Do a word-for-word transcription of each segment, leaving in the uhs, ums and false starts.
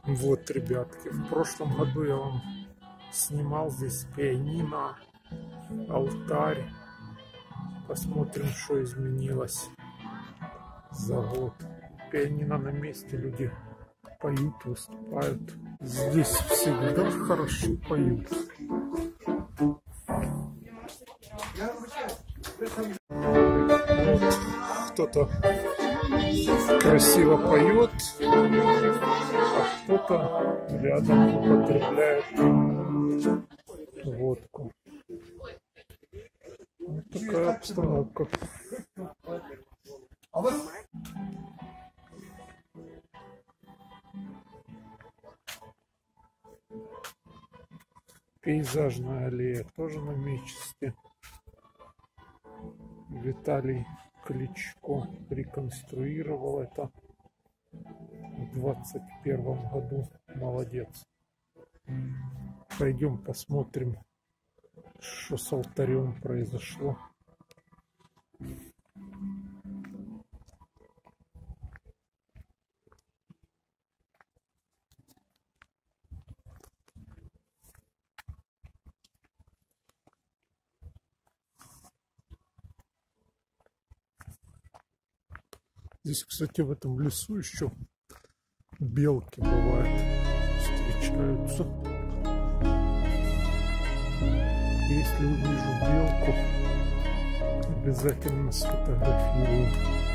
Вот, ребятки, в прошлом году я вам снимал здесь пианино, алтарь. Посмотрим, что изменилось за год. Пианино на месте, люди поют, выступают. Здесь всегда хорошо поют. Вот, кто-то красиво поет, а кто-то рядом употребляет водку. Вот такая обстановка. Пейзажная аллея тоже на месте. Виталий Кличко реконструировал это в двадцать первом году. Молодец. Пойдем посмотрим, что с алтарем произошло. Здесь, кстати, в этом лесу еще белки бывают, встречаются. Если увижу белку, обязательно сфотографирую.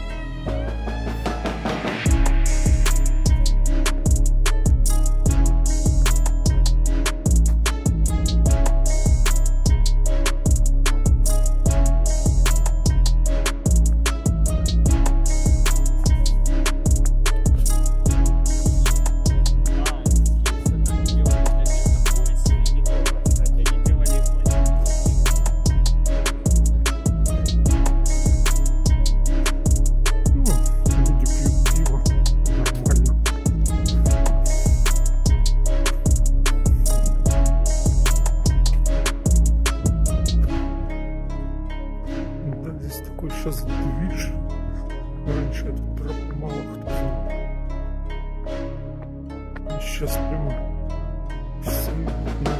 Сейчас движ. Раньше этот троп мало кто знал. Сейчас прямо все видно.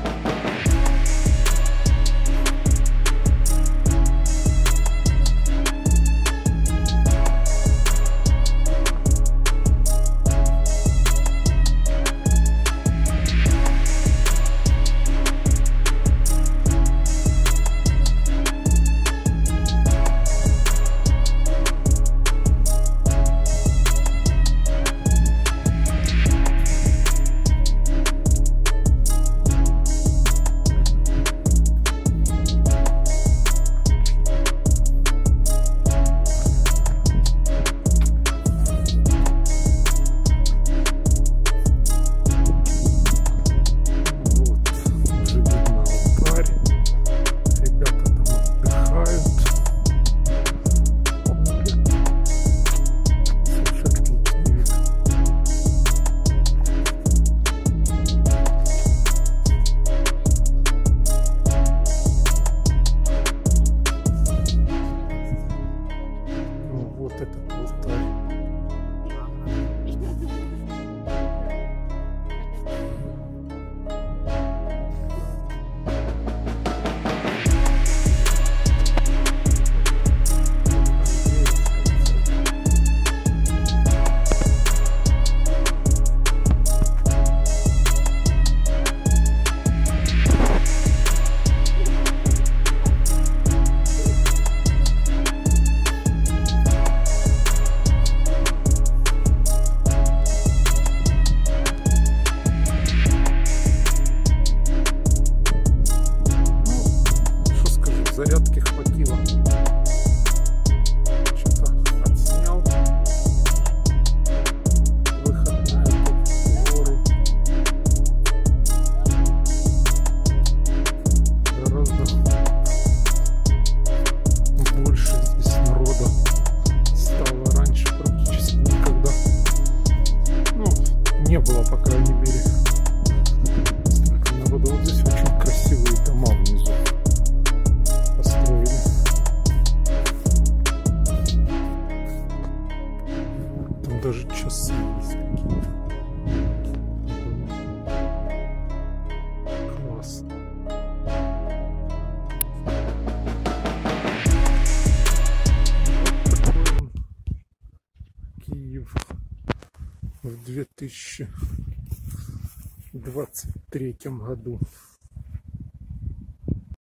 Вот этот алтарь. Зарядки хватило. Что-то отснял. Выход на эту гору. Гораздо больше здесь народа стало. Раньше практически никогда. Ну, не было, по крайней мере, столько народа. Вот здесь очень красивые дома внизу построили. Там даже часы есть какие-то. в две тысячи двадцать третьем году.